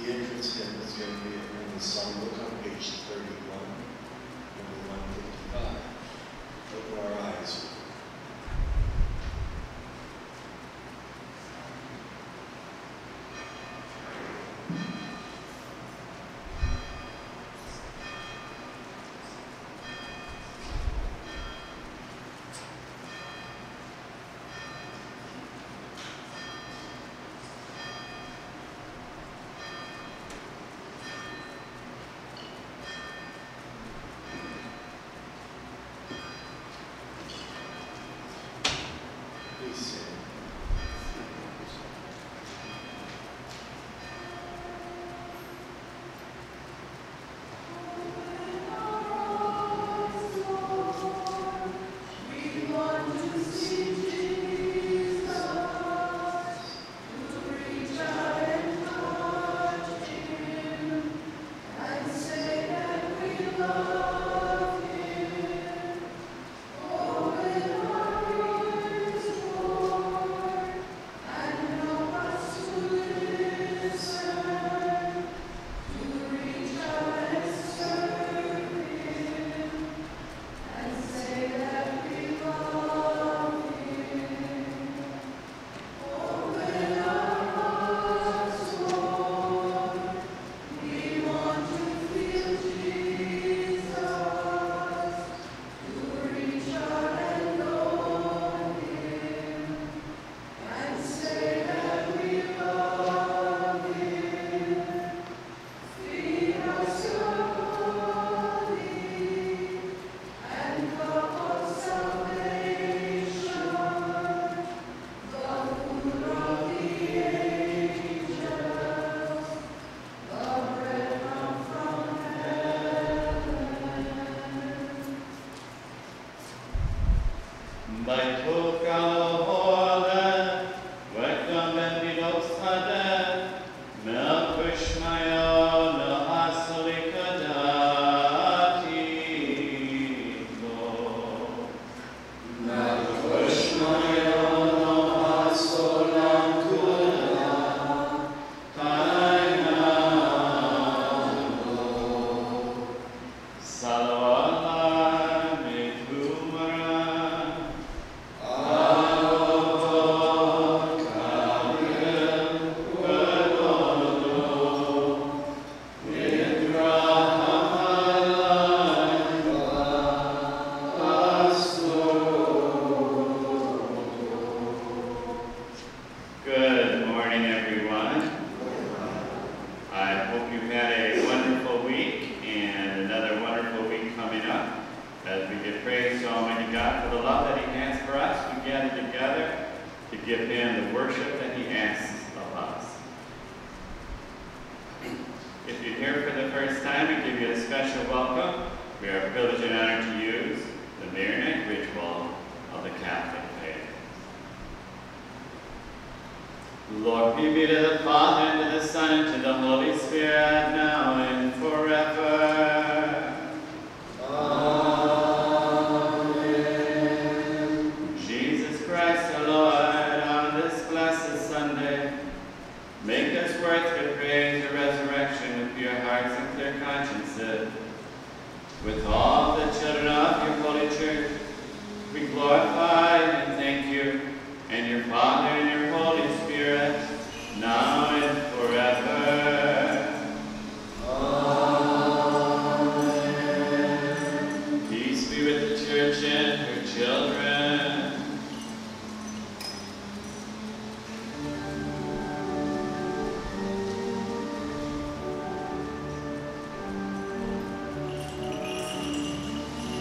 The entrance hymn is going to be in the songbook on page 31, number 155. Open our eyes.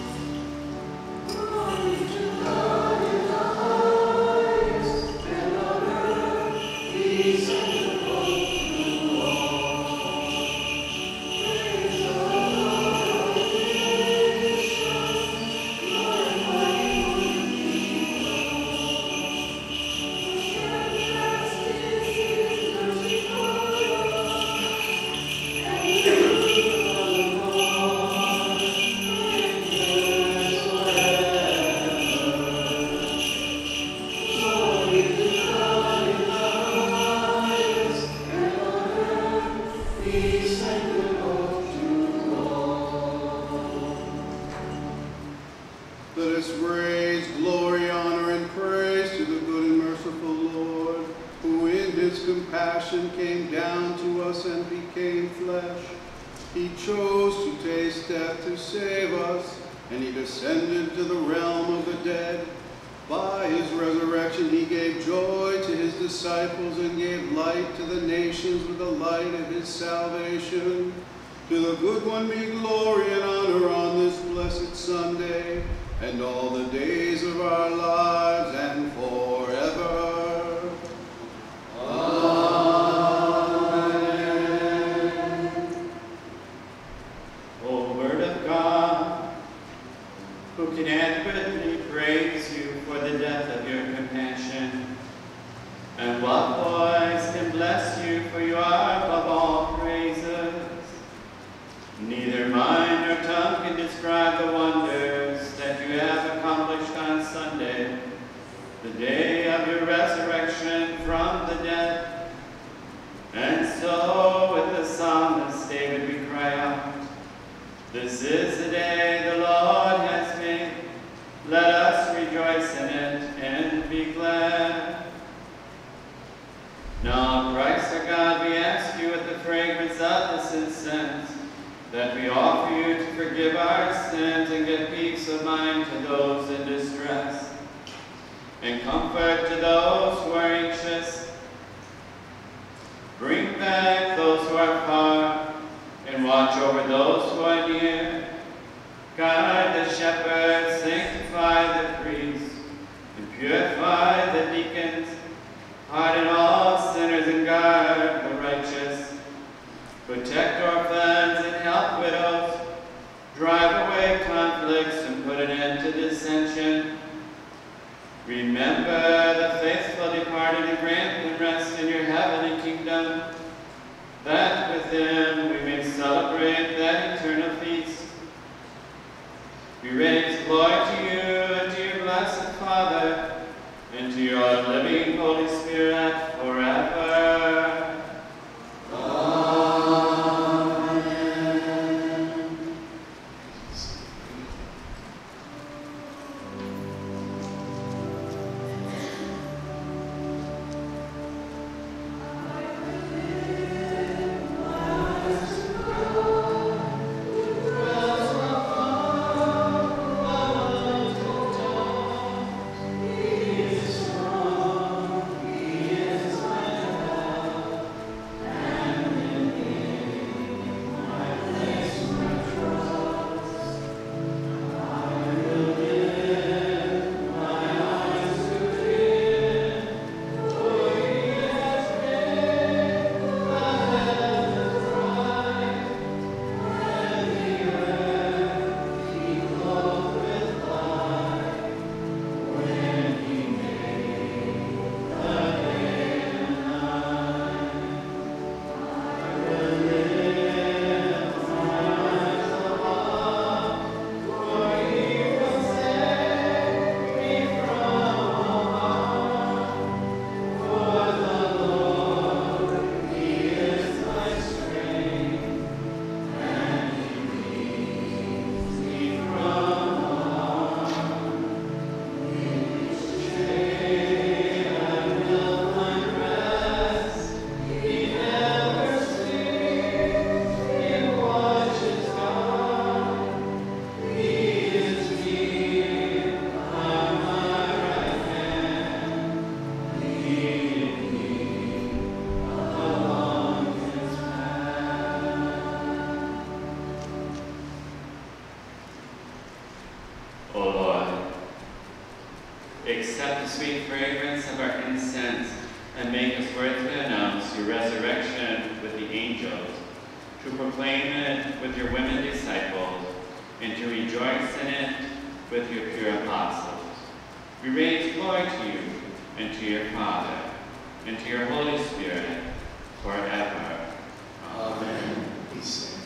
Below his compassion came down to us and became flesh. He chose to taste death to save us, and he descended to the realm of the dead. By his resurrection he gave joy to his disciples and gave light to the nations with the light of his salvation. To the good one be glory and honor on this blessed Sunday, and all the days of our lives and forever. Amen. O Word of God, who can adequately praise you for the depth of your compassion, and what voice can bless you, for you are above all praises. Neither mind nor tongue can describe the wonders that you have accomplished on Sunday, the day of your resurrection from the dead. And so with the psalmist David we cry out, "This is the day the Lord has made. Let us rejoice in it and be glad." Now, Christ our God, we ask you with the fragrance of this incense, that we offer you to forgive our sins and give peace of mind to those in distress, and comfort to those who are anxious. Bring back those who are far, and watch over those who are near. Guide the shepherds, sanctify the priests, and purify the deacons. Pardon all sinners and guard the righteous. Protect orphans and help widows. Drive away conflicts and put an end to dissension. Remember the faithful departed and grant them rest in your heavenly kingdom, that with them we may celebrate that eternal feast. We raise glory to you and to your blessed Father, and to your living Holy Spirit forever. accept the sweet fragrance of our incense, and make us worthy to announce your resurrection with the angels, to proclaim it with your women disciples, and to rejoice in it with your pure apostles. We raise glory to you, and to your Father, and to your Holy Spirit, forever. Amen. We sing.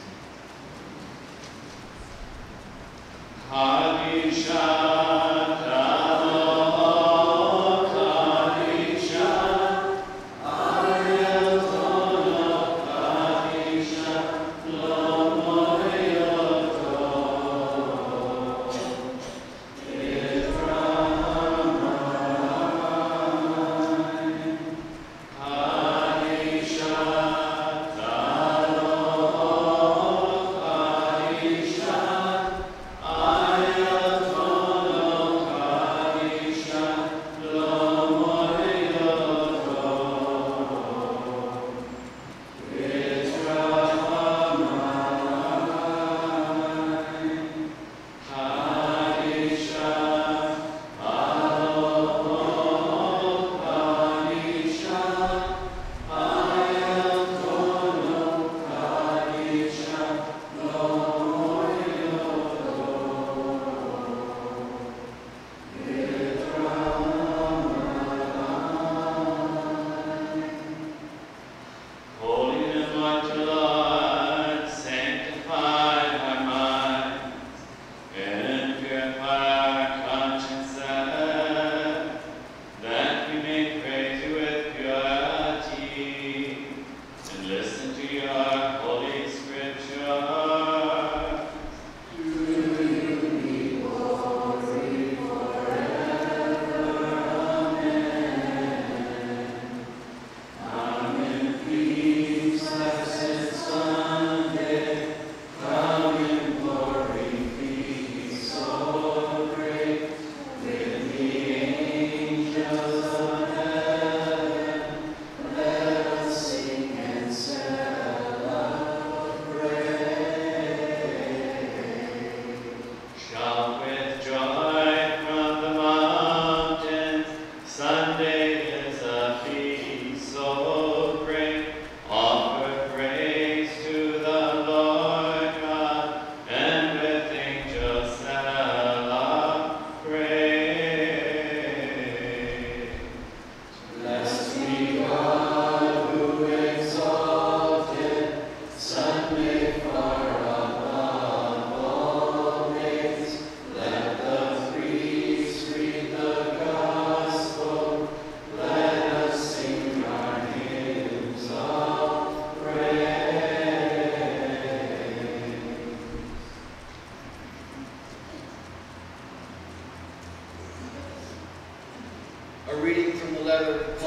Kadisha,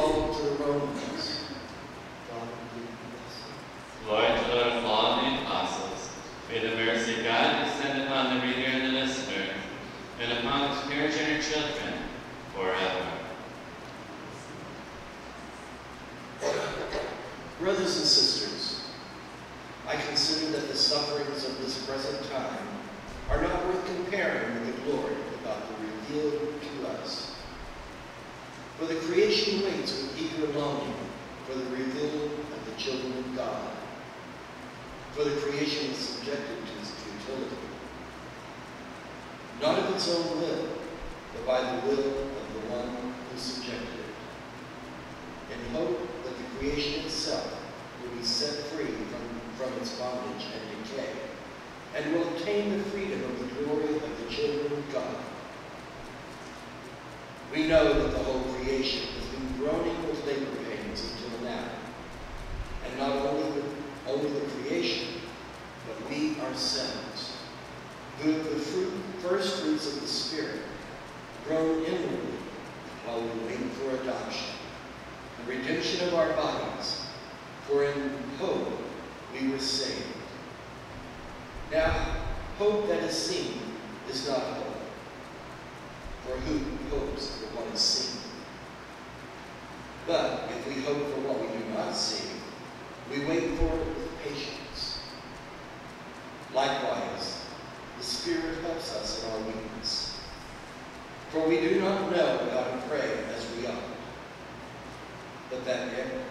called to the Romans. God be blessed. Glory to the Lord of all the apostles. May the mercy of God descend upon the reader and the listener, and upon his parents and her children forever. Brothers and sisters, I consider that the sufferings of this present time are not worth comparing with the glory about to be revealed to us. For the creation waits with eager longing for the revealing of the children of God. For the creation is subjected to its futility, not of its own will, but by the will of the one who subjected it, in hope that the creation itself will be set free from its bondage and decay, and will obtain the freedom of the glory of the children of God. We know that the whole creation has been groaning with labor pains until now, and not only the creation, but we ourselves, who have the first fruits of the Spirit, groan inwardly while we wait for adoption, the redemption of our bodies, for in hope we were saved. Now, hope that is seen is not hope, for who hopes for what is seen? But if we hope for what we do not see, we wait for it with patience. Likewise, the Spirit helps us in our weakness, for we do not know how to pray as we ought. But that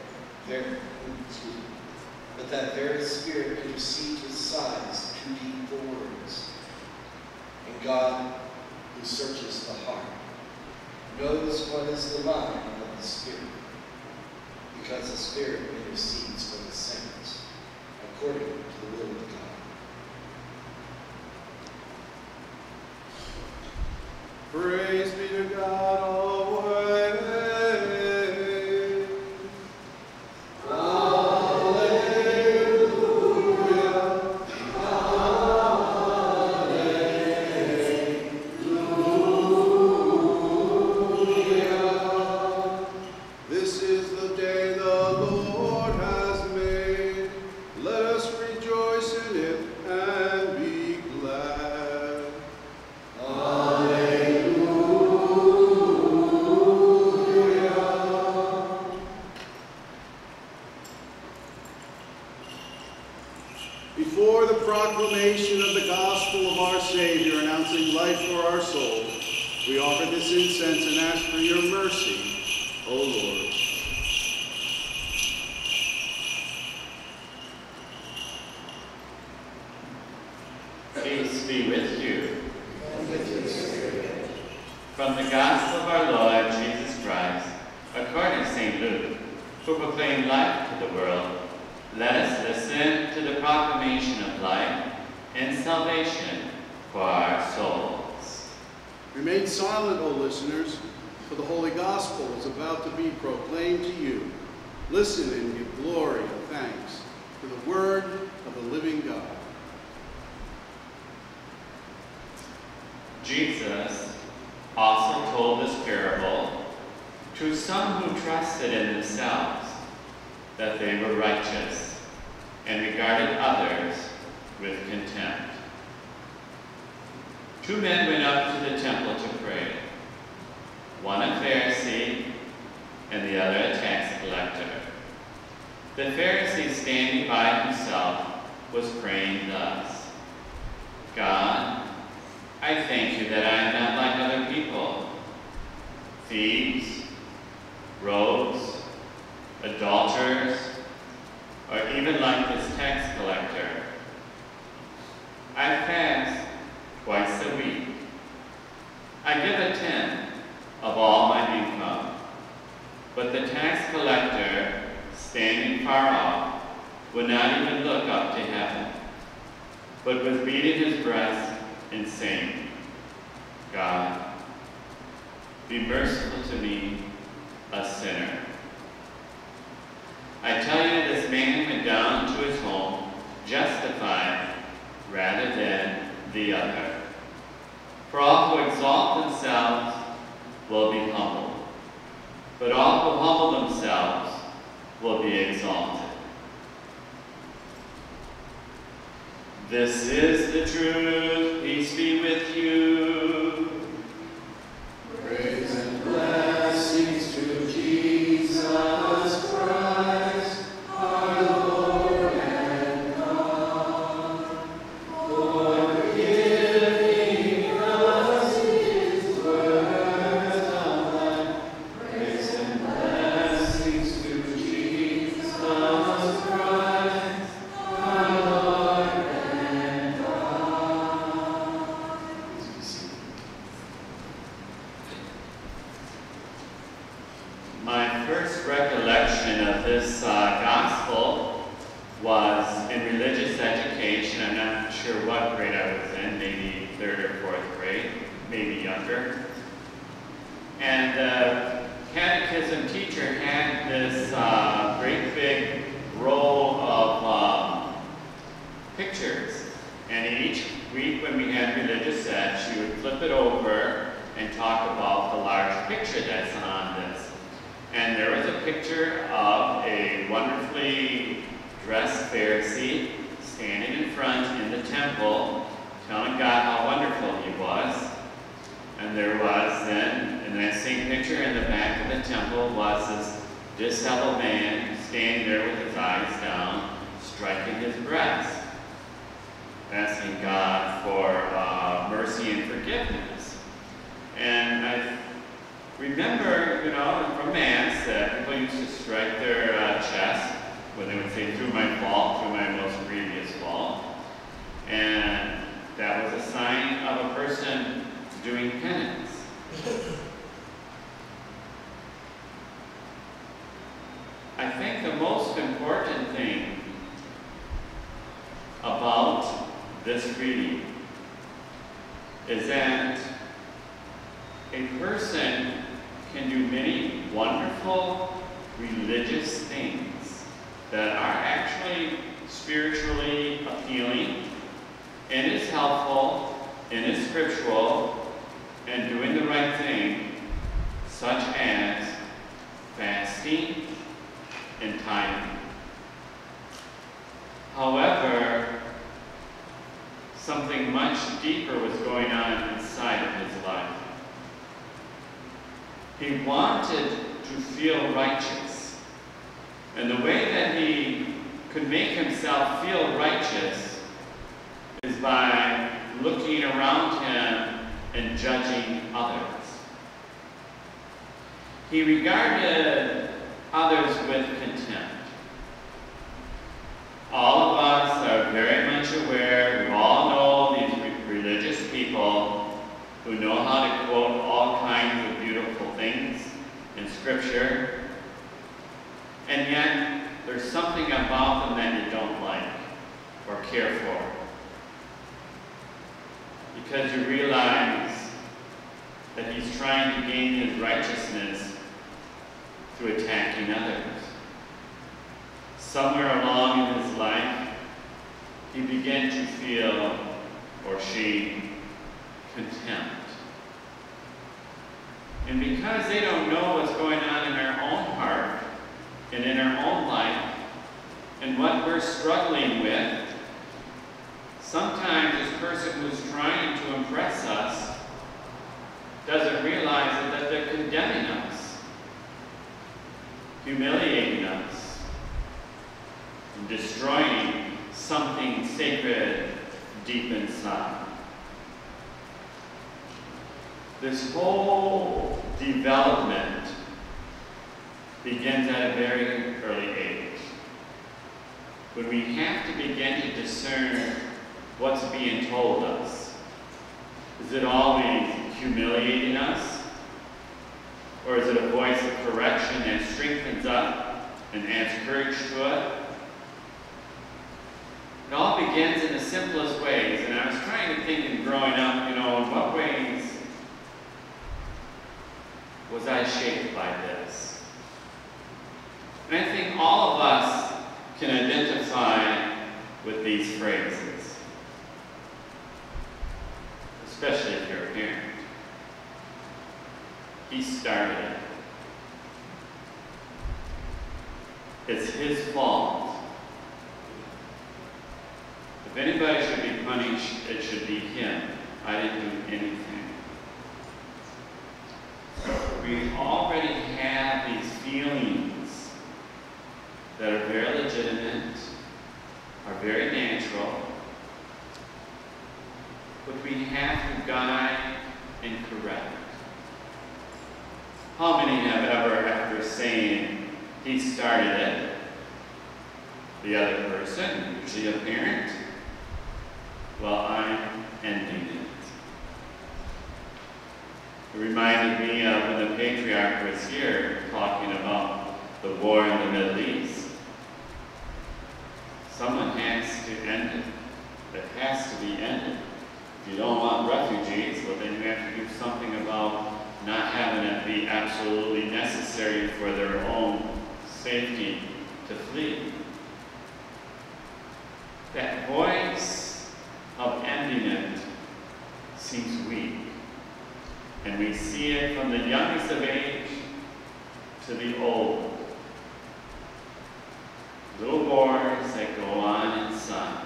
very Spirit intercedes with sighs too deep for words. And God, who searches the heart, knows what is the mind of the Spirit, because the Spirit intercedes for the saints, according to the will of God. Praise be to God always. Before the proclamation of the gospel of our Savior, announcing life for our souls, we offer this incense and ask for your mercy, O Lord. Peace be with you. And with your spirit. From the gospel of our Lord Jesus Christ, according to St. Luke, who proclaimed life to the world, let us listen to the proclamation of life and salvation for our souls. Remain silent, O listeners, for the Holy Gospel is about to be proclaimed to you. Listen and give glory and thanks to the word of the living God. Jesus also told this parable to some who trusted in themselves that they were righteous and regarded others with contempt. Two men went up to the temple to pray, one a Pharisee and the other a tax collector. The Pharisee, standing by himself, was praying thus: God, I thank you that I am not like other people, thieves, rogues, adulterers, or even like this tax collector. I fast twice a week. I give a tenth of all my income. But the tax collector, standing far off, would not even look up to heaven, but was beating his breast and saying, God, be merciful to me, a sinner. I tell you, this man went down to his home justified rather than the other. For all who exalt themselves will be humbled, but all who humble themselves will be exalted. This is the truth. Peace be with you. Praise and blessings to Jesus Christ, our Lord and God, for giving us His words of life. Praise and blessings to Jesus Christ, our Lord and God. My first recollection of this gospel was in religious education. I'm not sure what grade I was in, maybe 3rd or 4th grade, maybe younger. And the catechism teacher had this great big roll of pictures. And each week when we had religious ed, she would flip it over and talk about the large picture that's on this. And there was a picture of a wonderfully dressed Pharisee standing in front in the temple, telling God how wonderful he was. And there was then, in that same picture in the back of the temple, was this disheveled man standing there with his eyes down, striking his breast, asking God for mercy and forgiveness. And I remember, from Mass, that people used to strike their chest when they would say, "Through my fault, through my most grievous fault." And that was a sign of a person doing penance. I think the most important thing about this reading is that a person can do many wonderful religious things that are actually spiritually appealing and is helpful and is scriptural and doing the right thing, such as fasting and tithing. However, something much deeper was going on inside of his life. He wanted to feel righteous. And the way that he could make himself feel righteous is by looking around him and judging others. He regarded others with contempt. All of us are very much aware, we all know these religious people who know how to quote all kinds of beautiful things in Scripture, and yet there's something about them that you don't like or care for. Because you realize that he's trying to gain his righteousness through attacking others. Somewhere along in his life, he began to feel, or she, contempt. And because they don't know what's going on in our own heart and in our own life and what we're struggling with, sometimes this person who's trying to impress us doesn't realize that they're condemning us, humiliating us, and destroying something sacred deep inside. This whole development begins at a very early age, when we have to begin to discern what's being told us. Is it always humiliating us? Or is it a voice of correction that strengthens up and adds courage to it? It all begins in the simplest ways, and I was trying to think in growing up, in what ways was I shaped by this? And I think all of us can identify with these phrases, especially if you're a parent. He started it. It's his fault. If anybody should be punished, it should be him. I didn't do anything. We already have these feelings that are very legitimate, are very natural, but we have to guide and correct. How many have ever, after saying he started it, the other person, usually a parent, well, I'm ending it. It reminded me of when the patriarch was here talking about the war in the Middle East. Someone has to end it. It has to be ended. If you don't want refugees, well then you have to do something about not having it be absolutely necessary for their own safety to flee. That voice of ending it seems weak. And we see it from the youngest of age to the old. Little wars that go on inside.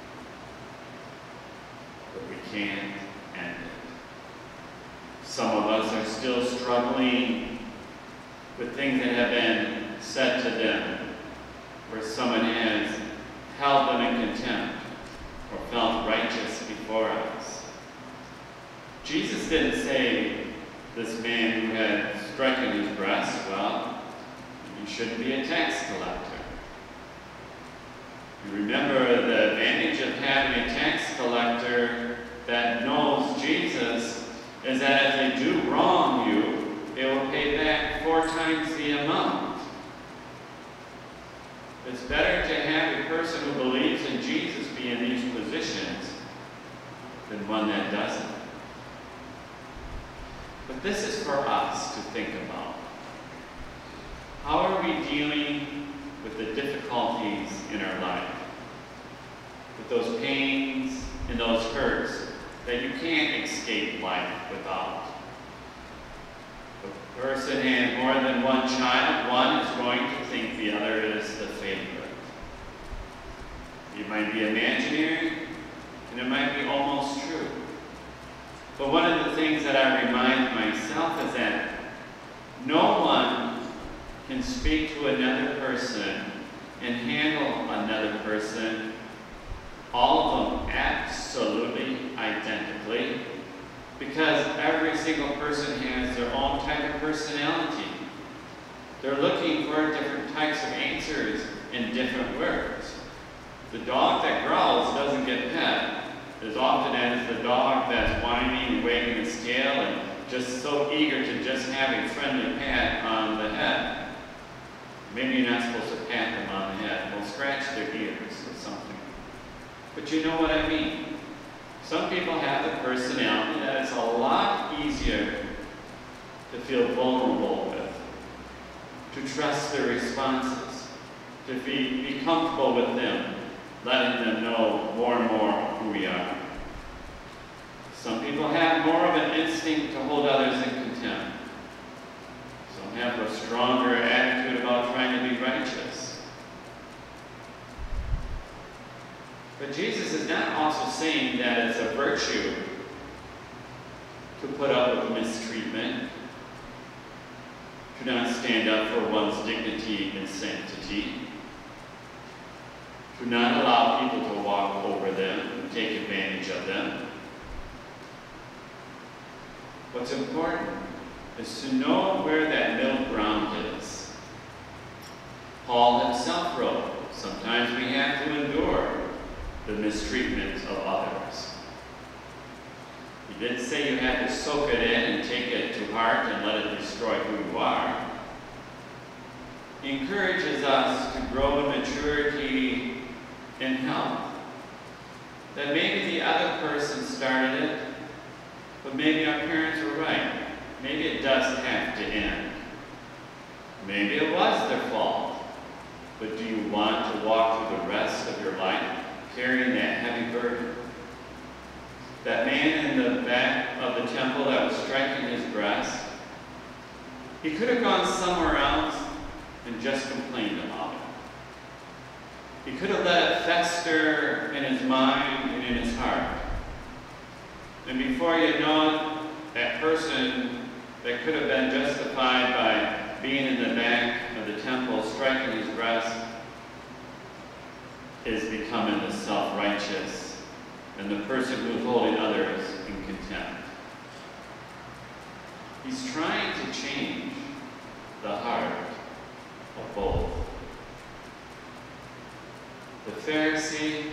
But we can't end it. Some of us are still struggling with things that have been said to them, where someone has held them in contempt or felt righteous before us. Jesus didn't say this man who had stricken his breast, well, you shouldn't be a tax collector. You remember the advantage of having a tax collector that knows Jesus is that if they do wrong you, they will pay back 4 times the amount. It's better to have a person who believes in Jesus be in these positions than one that doesn't. But this is for us to think about. How are we dealing with the difficulties in our life? With those pains and those hurts that you can't escape life without. If a person has more than one child, one is going to think the other is the favorite. It might be imaginary, and it might be almost true. But one of the things that I remind myself is that no one can speak to another person and handle another person, all of them absolutely identically, because every single person has their own type of personality. They're looking for different types of answers in different words. The dog that growls doesn't get pet as often as the dog that's whining and wagging his tail and just so eager to just have a friendly pat on the head. Maybe you're not supposed to pat them on the head. Well, scratch their ears or something. But you know what I mean. Some people have the personality that it's a lot easier to feel vulnerable with, to trust their responses, to be comfortable with them, letting them know more and more who we are. Some people have more of an instinct to hold others in contempt. Some have a stronger attitude about trying to be righteous. But Jesus is not also saying that it's a virtue to put up with mistreatment, to not stand up for one's dignity and sanctity, to not allow people to walk over them and take advantage of them. What's important is to know where that middle ground is. Paul himself wrote, sometimes we have to endure the mistreatment of others. He didn't say you had to soak it in and take it to heart and let it destroy who you are. He encourages us to grow in maturity and health. That maybe the other person started it, but maybe our parents were right. Maybe it does have to end. Maybe it was their fault. But do you want to walk through the rest of your life carrying that heavy burden? That man in the back of the temple that was striking his breast, he could have gone somewhere else and just complained about it. He could have let it fester in his mind and in his heart. And before you know it, that person that could have been justified by being in the back of the temple, striking his breast, is becoming the self-righteous and the person who's holding others in contempt. He's trying to change the heart of both. The Pharisee,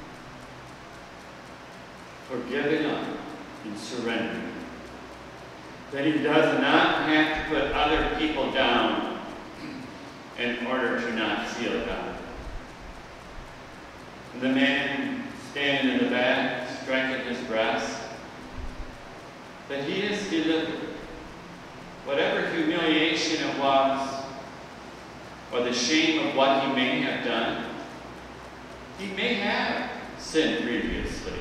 for giving up and surrendering, that he does not have to put other people down in order to not feel God. And the man standing in the back, striking his breast, that he is delivered. Whatever humiliation it was, or the shame of what he may have done, he may have sinned previously.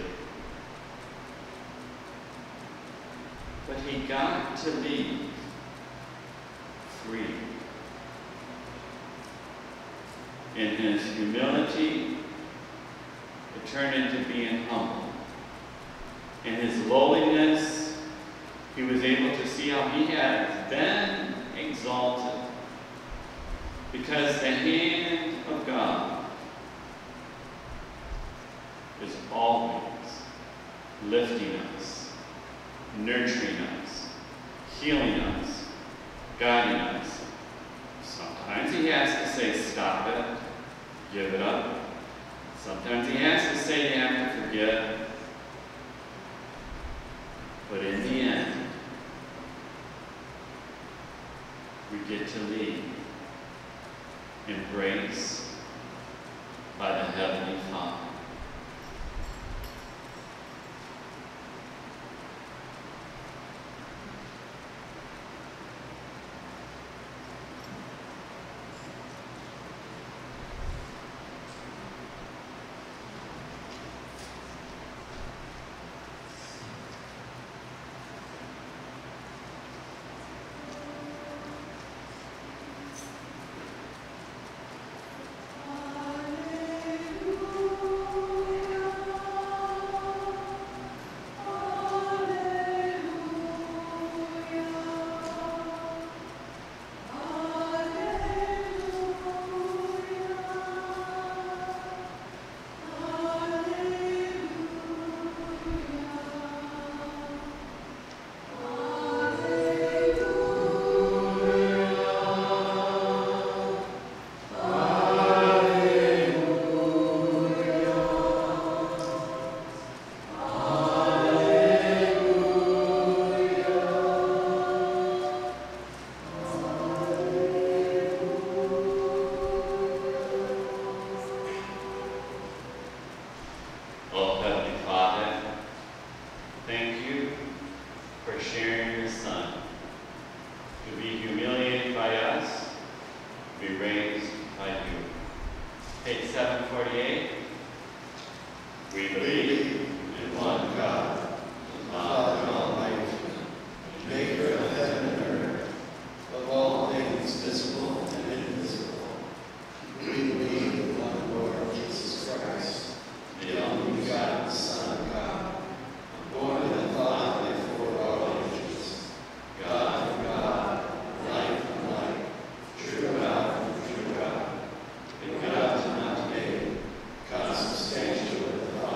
But he got to leave free. In his humility, it turned into being humble. In his lowliness, he was able to see how he had been exalted. Because the hand of God is always lifting us, nurturing us, healing us, guiding us. Sometimes he has to say, stop it, give it up. Sometimes he has to say you have to forgive. But in the end, we get to lead, embraced by the Heavenly Father.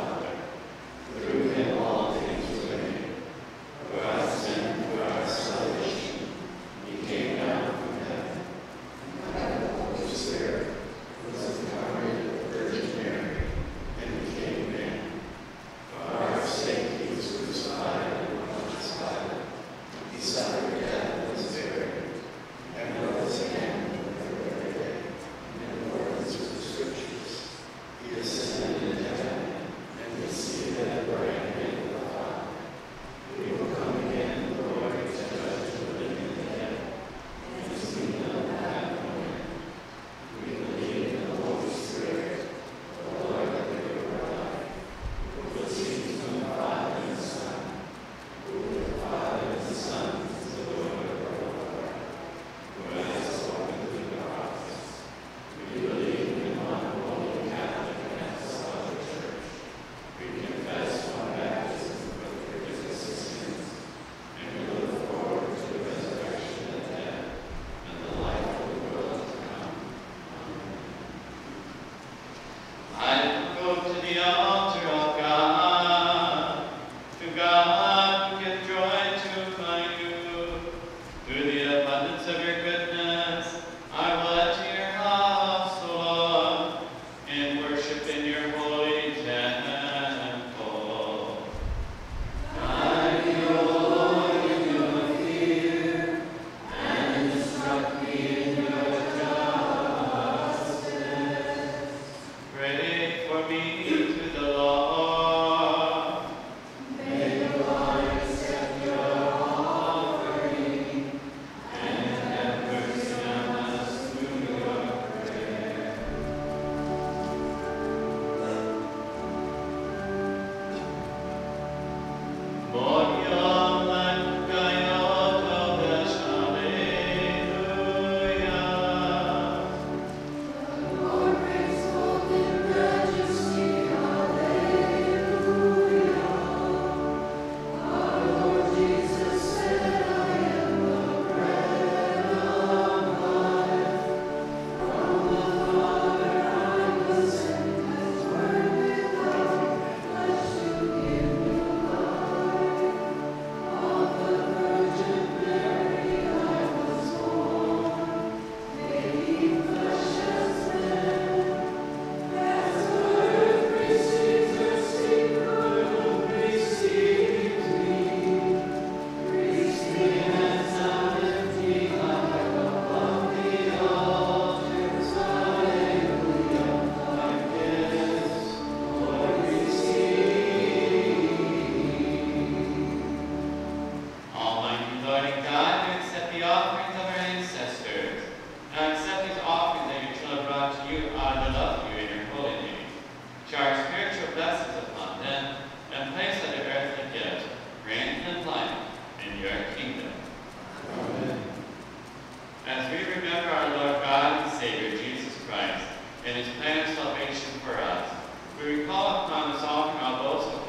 Through him all things were made. For us and for ourselves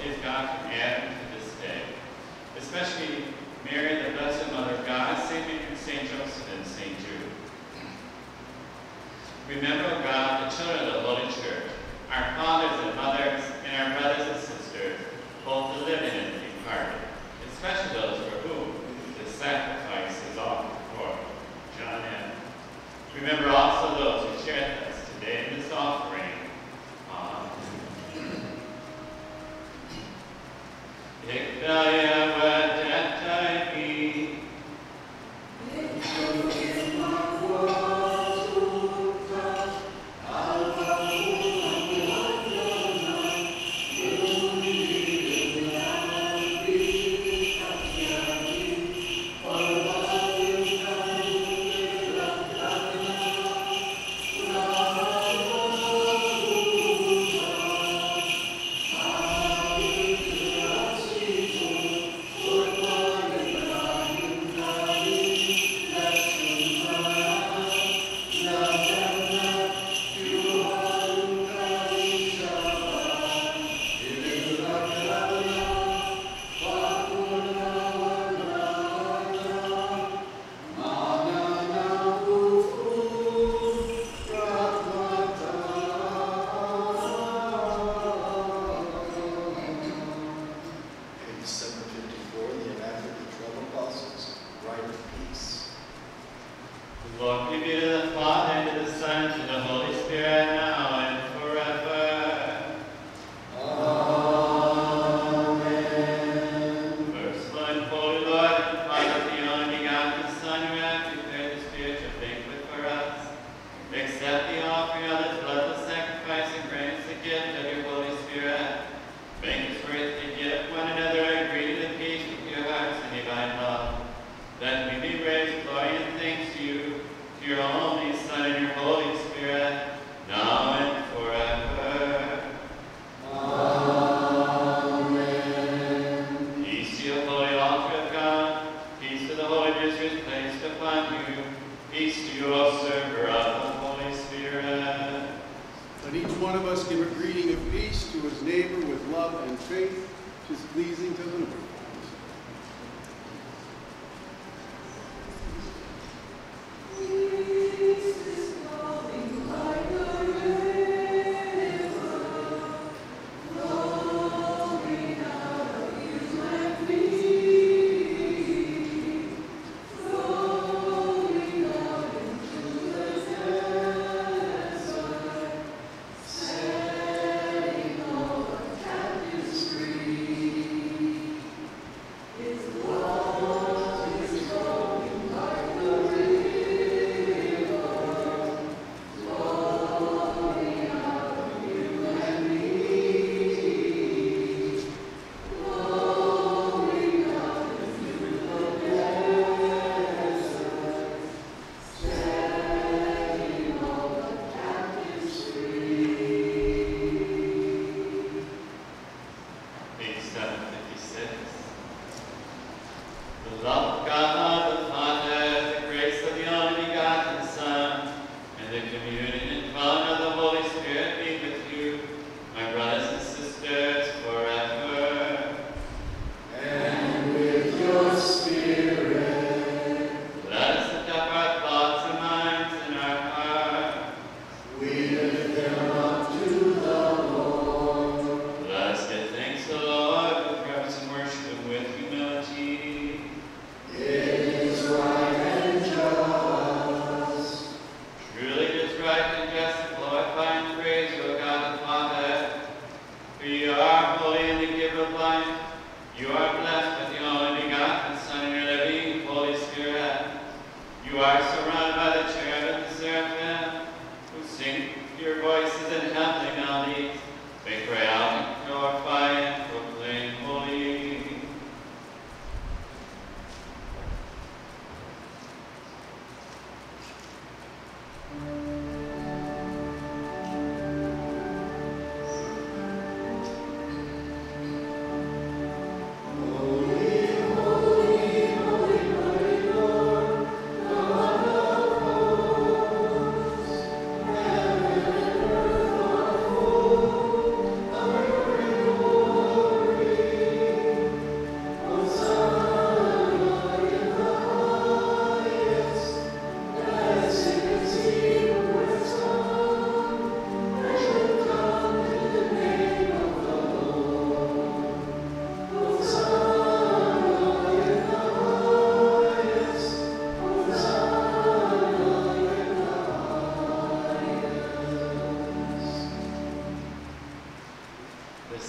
he has gone from Adam to this day. Especially Mary, the Blessed Mother of God, St. Mary, St. Joseph, and St. Jude. Remember, O God, the children of the Holy Church, our fathers and mothers, and our brothers and sisters, both the living and the departed, especially those for whom this sacrifice is offered for. John M. Remember also those who share with us today in this offering.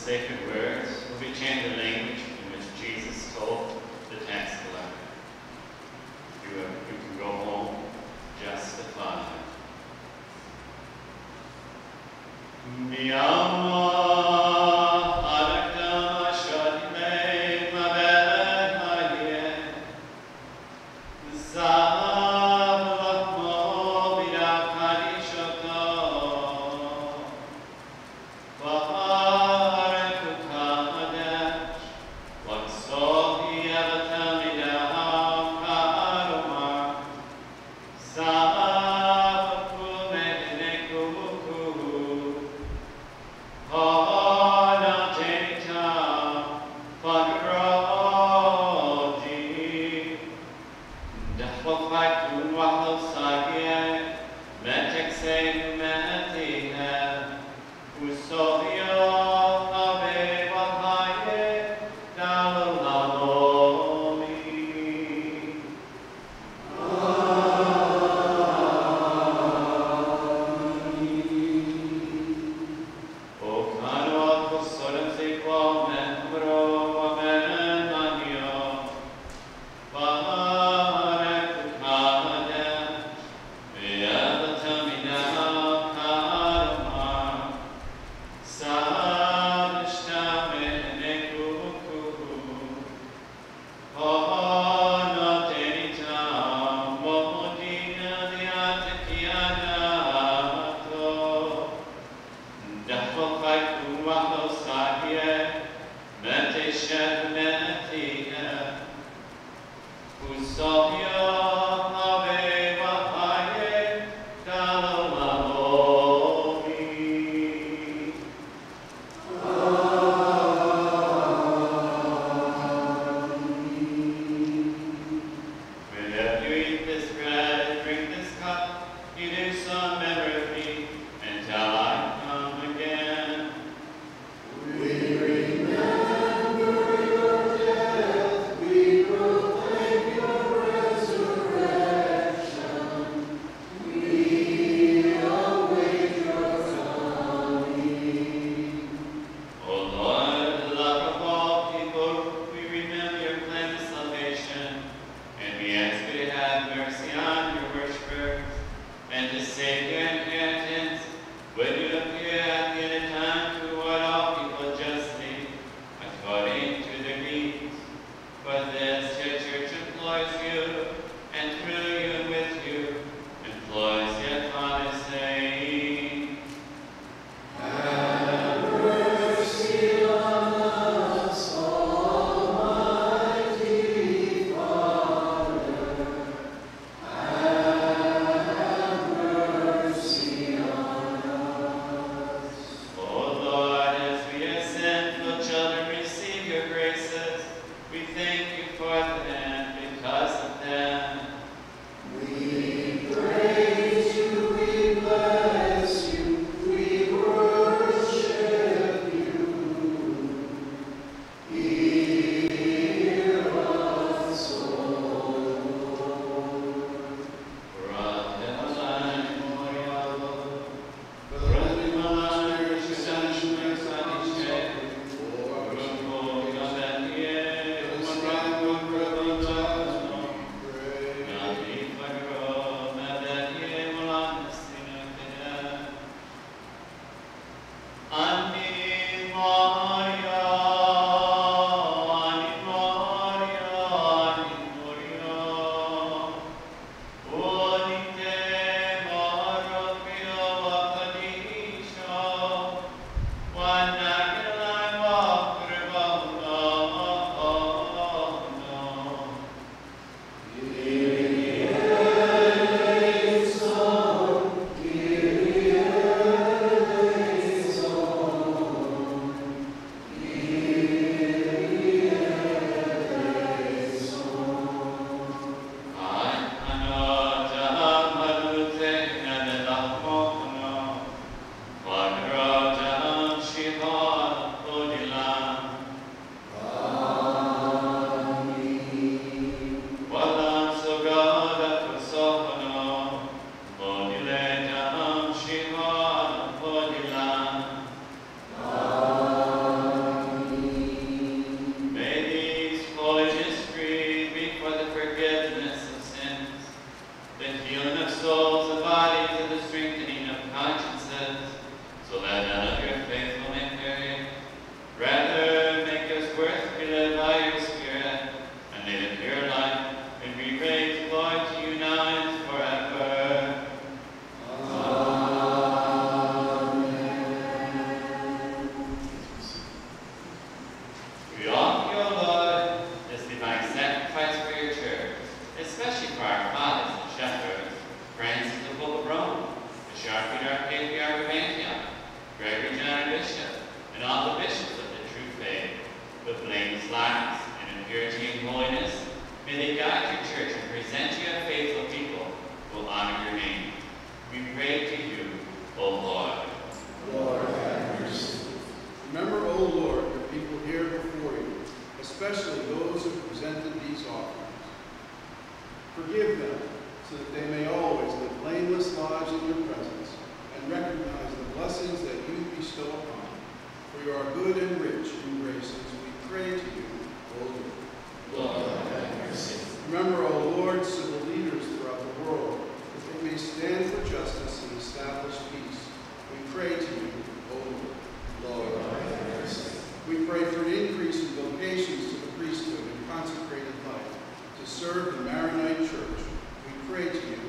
sacred words will be chanted in language in which Jesus told the tax collector. You can go home justified. Mi amo adakam shodime mabel haye. Zablachmo b'dav kadishoto. V'haaret u'kadesh. V'ksohi avatamidam karomar. Zav kumeneku. Oh, after our patriarch of Antioch, Gregory John Bishop, and all the bishops of the true faith, with blameless lives and in purity and holiness, may they guide your church and present you a faithful people who will honor your name. We pray to you, O Lord. Lord, have mercy. Remember, O Lord, your people here before you, especially those who presented these offerings. Forgive them, so that they may always live blameless lives in your presence and recognize the blessings that you bestow upon them. For you are good and rich in graces. We pray to you, O Lord. Lord, have mercy. Remember, O Lord, civil leaders throughout the world, that they may stand for justice and establish peace. We pray to you, O Lord. Lord, have mercy. We pray for an increase in vocations to the priesthood and consecrated life to serve the Maronite Church. We pray to you,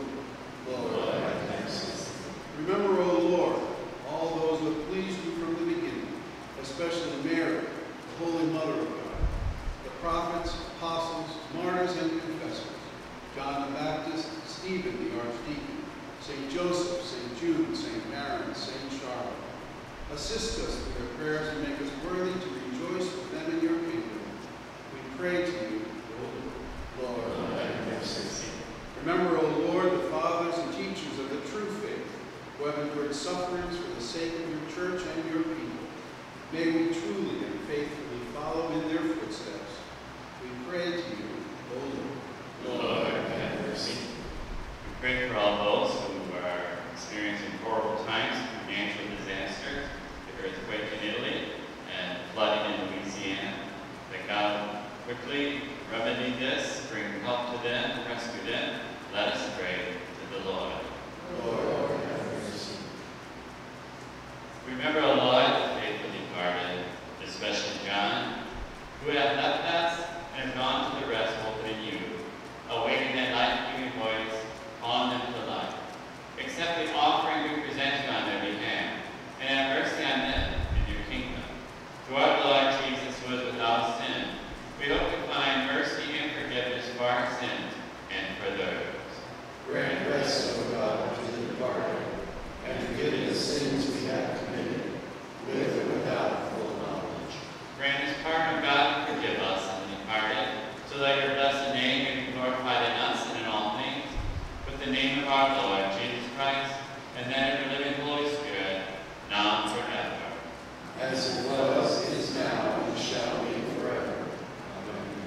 O Lord. Lord, have mercy. Remember, O Lord, all those who have pleased you from the beginning, especially Mary, the Holy Mother of God, the prophets, apostles, martyrs, and confessors, John the Baptist, Stephen the Archdeacon, St. Joseph, St. Jude, St. Maron, St. Charlotte. Assist us with their prayers and make us worthy to rejoice with them in your kingdom. We pray to you, O Lord. Lord, have mercy. Remember, O Lord, the fathers and teachers of the true faith, who have endured sufferings for the sake of your church and your people. May we truly and faithfully follow in their footsteps. We pray to you, O Lord. Lord, have mercy. We pray for all those who are experiencing horrible times, natural disasters, the earthquake in Italy, and flooding in Louisiana. That God quickly remedy this, bring help to them, rescue them. Let us pray to the Lord. Lord, have mercy. Remember, O Lord, the faithful departed, especially John, who have left us and have gone to the rest hoping in you, awaiting that life-giving voice, calling them to life. Accept the offering we present you on their behalf, and have mercy on them in your kingdom. To our Lord Jesus, who is without sin, we hope to find mercy and forgiveness for our sins and for theirs. Grant rest, O God, to the departed, and forgive the sins we have committed, with or without full knowledge. Grant us pardon, God, and forgive us and the departed, so that your blessed name may be glorified in us and in all things, with the name of our Lord Jesus Christ, and that of your living Holy Spirit, now and forever. As it was, is now, and shall be forever. Amen.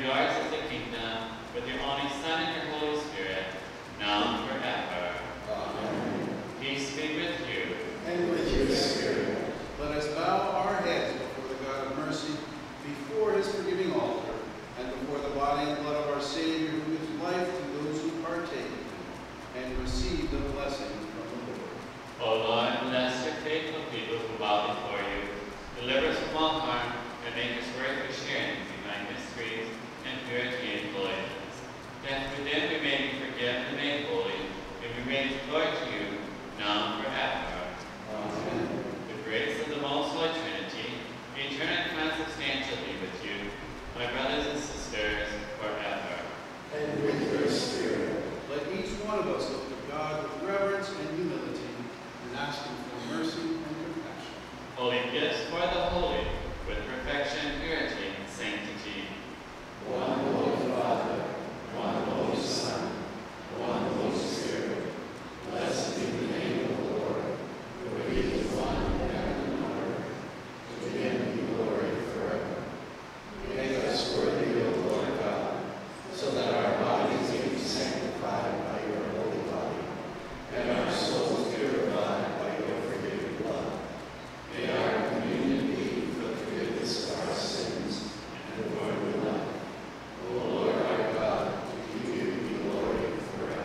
yours is the kingdom, with your only Son and your Holy Spirit, now and forever. Amen. Peace be with you. And with your spirit. Let us bow our heads before the God of mercy, before his forgiving altar, and before the body and blood of our Savior, who gives life to those who partake of him, and receive the blessing from the Lord. O Lord, bless your faithful people who bow before you. Deliver us from all harm, and make us worthy of sharing in divine mysteries and purity and holiness. That within we may be forgiven and made holy, and we raise glory to you, now and forever. Amen. The grace of the Most Holy Trinity, eternal and consubstantial be with you, my brothers and sisters, forever. And with your spirit. Let each one of us look to God with reverence and humility, and ask him for mercy and compassion. Holy gifts for the holy, with perfection, purity, and sanctity. One Holy Father, one Holy Son, one Holy Spirit. Blessed be the name of the Lord, for he is one in heaven and on earth. To him be glory forever. Make us worthy, O Lord God, so that our bodies may be sanctified by your holy body, and our souls purified by your forgiving blood. May our communion be for the forgiveness of our sins and for new life. O Lord our God, to you be glory forever.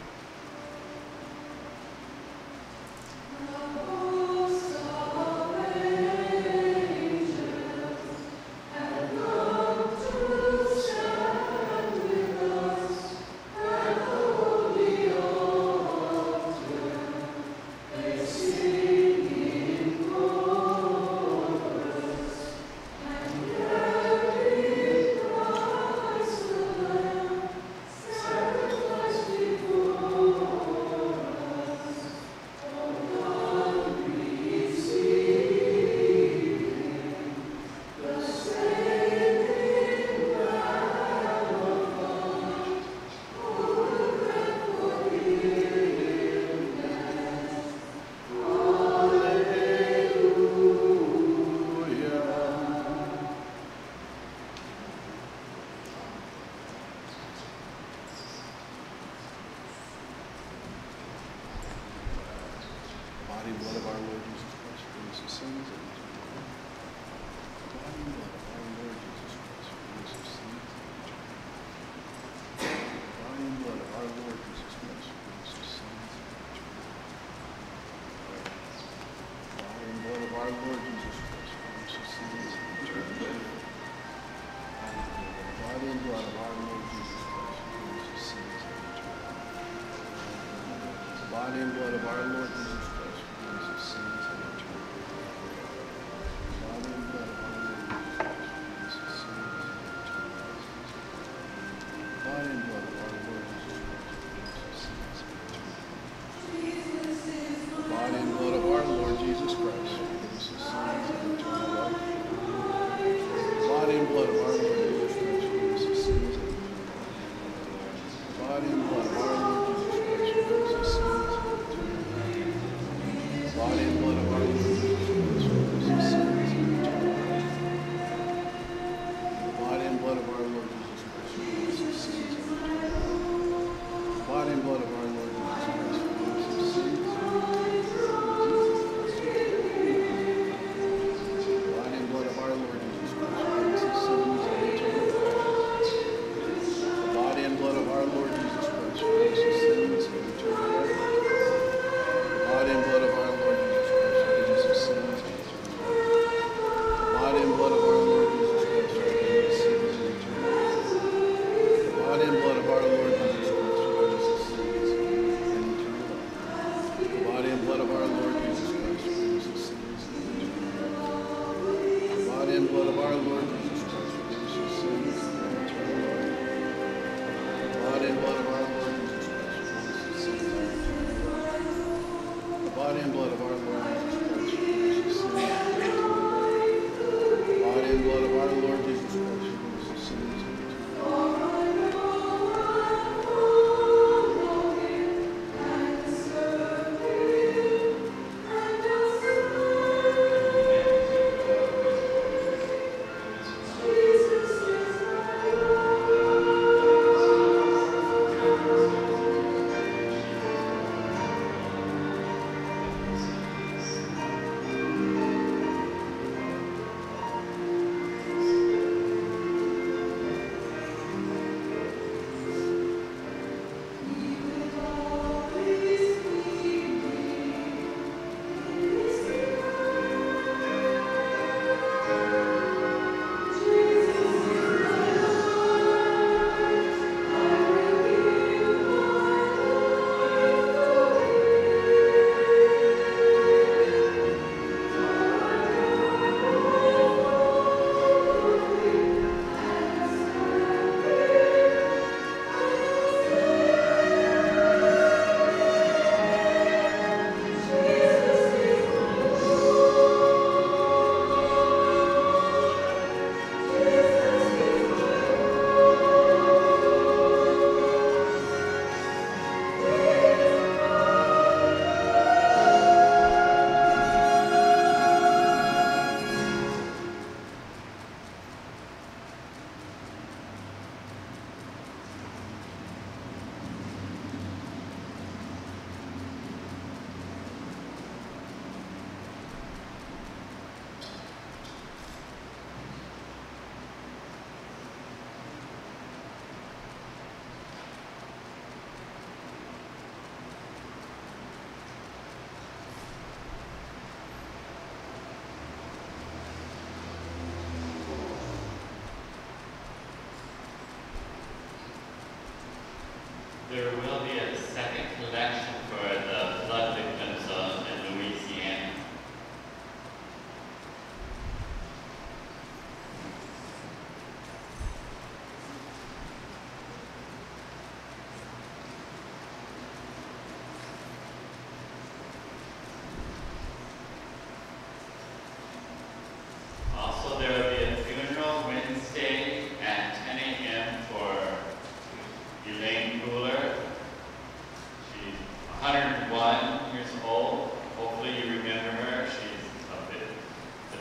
Body and blood of our Lord Jesus Christ, forgive us of sins and eternal life. The body and blood of our Lord Jesus Christ, forgive us of sins and eternal life. The body and blood of our Lord Jesus Christ, forgive us of sins and eternal life. The body and blood of our Lord Jesus Christ, forgive us of sins and eternal life. The body and blood of our Lord Jesus Christ, forgive us of sins and eternal life. The body and blood of our Lord Jesus Christ, sins and eternal life. Body and blood of our Lord Jesus Christ, forgive us of sins and eternal life. Body and blood of our Lord Jesus Christ, forgive us of sins and eternal life. The body and blood of our Lord Jesus Christ, forgive us of sins and eternal life. The body and blood of our Lord Jesus Christ, forgive us of sins and eternal life. The body and blood of our Lord Jesus Christ, forgive us of sins and eternal life. Body and blood of our Lord Jesus Christ, forgive us of sins and eternal life. The body and blood of our Lord Jesus Christ, forgive us of sins and eternal life. The body and blood of our Lord Jesus Christ, forgive us of sins and eternal life. The body and blood of our Lord Jesus Christ, forgive us of sins and eternal life. The body and blood of our Lord Jesus Christ, forgive us of sins and eternal life. The body and blood of our Lord Jesus Christ, forgive us of sins and eternal life. The body and blood of our Lord Jesus Christ, forgive us of sins and eternal life. The body and blood of our Lord Jesus Christ, forgive us of sins and eternal life. The body and blood of our Lord Jesus Christ, forgive us of sins and eternal life. The body and blood of our Lord Jesus Christ, forgive us of sins and eternal life. The body and blood of our Lord Jesus Christ, forgive us of sins and eternal life. The body and blood of our Lord Jesus Christ, forgive us of sins and eternal life. The body and blood of our Lord Jesus Christ, forgive us of sins and eternal life. Forgiveness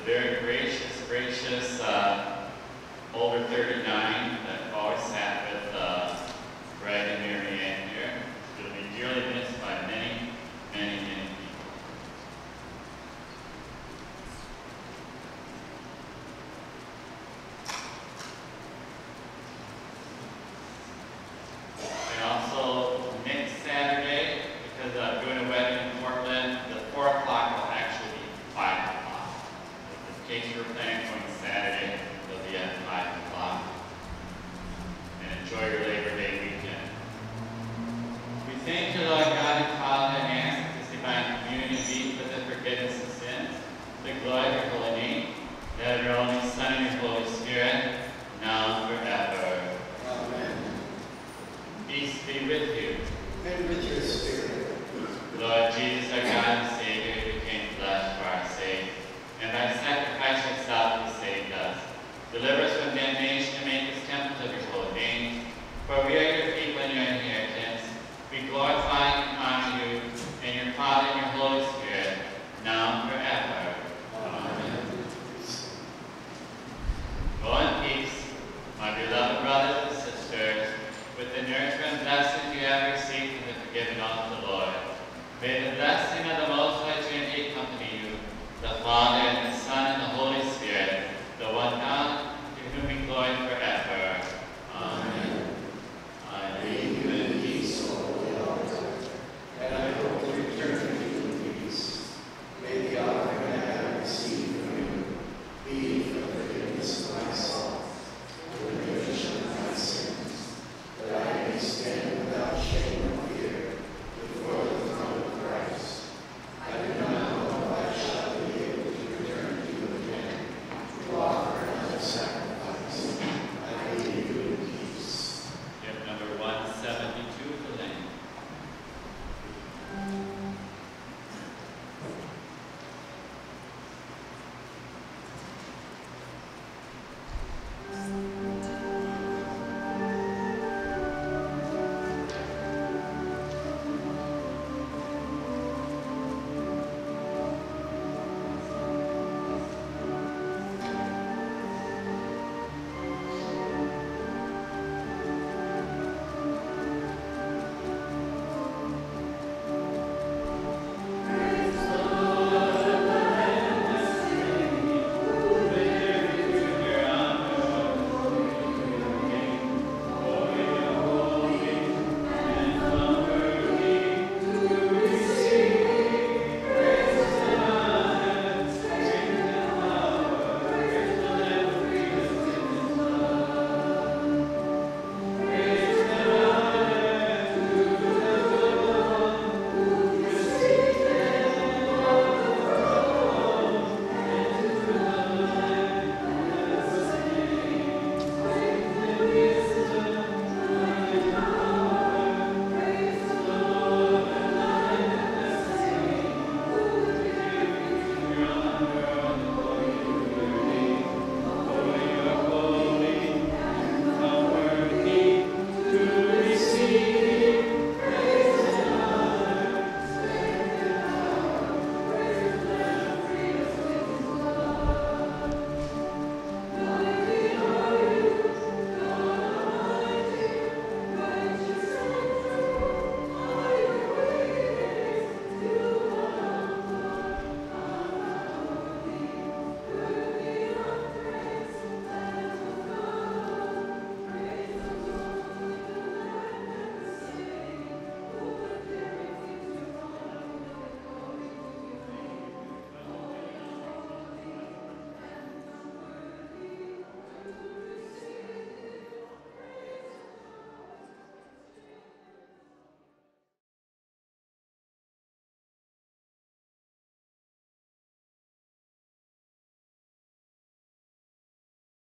very gracious older 39 that always sat with Greg and Mary Ann here. She'll be dearly missed by many, many, many people. And also next Saturday, because I'm doing a wedding in Portland, the 4 o'clock will actually be 5 o'clock. In case you're planning on Saturday, it'll be at 5 o'clock. And enjoy your Labor Day weekend. We thank you, Lord God and Father, and ask this divine communion be for the forgiveness of sins, the glory of your holy name, that of your only Son and your Holy Spirit, now and forever. Amen. Peace be with you. And with your spirit. Lord Jesus, our God and Savior, who became flesh for our sake, and by sacrifice yourself you saved us. Deliver us from damnation and make us temples of your holy name. For we are your people and your inheritance. We glorify and honor you, and your Father and your Holy Spirit, now and forever. Amen. Go in peace, my beloved brothers and sisters, with the nourishment and blessings you have received from the forgiven of the Lord. May the blessing of the Most High Trinity accompany you, the Father,